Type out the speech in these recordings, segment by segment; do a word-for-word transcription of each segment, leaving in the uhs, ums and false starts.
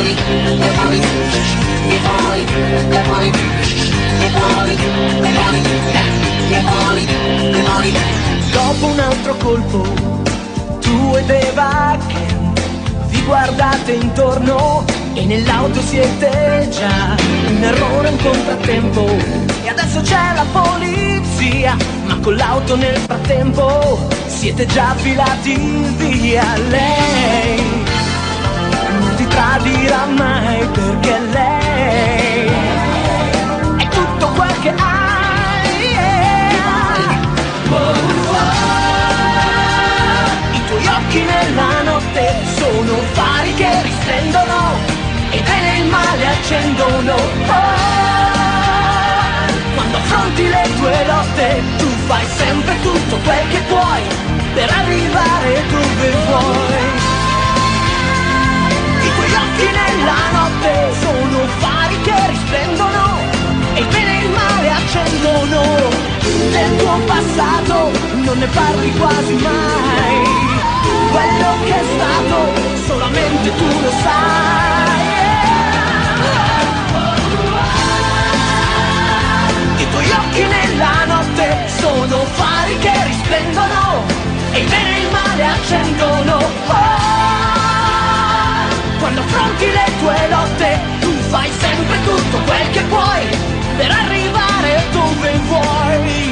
Dopo un altro colpo, tu ed Eva che vi guardate intorno e nell'auto siete già un errore, un contrattempo. E adesso c'è la polizia, ma con l'auto nel frattempo siete già filati via. Lei non ti tradirà mai perché lei è tutto quel che hai, yeah. Oh, oh. I tuoi occhi nella notte sono fari che risplendono e il bene e il male accendono. Oh, quando affronti le tue lotte tu fai sempre tutto quel che puoi per arrivare dove vuoi. I tuoi occhi nella notte sono fari che risplendono e il bene e il male accendono. Del tuo passato non ne parli quasi mai, quello che è stato solamente tu lo sai. I tuoi occhi nella notte sono fari che risplendono e il bene e il male accendono. Oh, quando affronti le tue lotte tu fai sempre tutto quel che puoi per arrivare dove vuoi.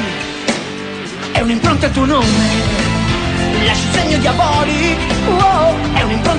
È un'impronta il tuo nome, lasci segno diabolico. Oh, è un'impronta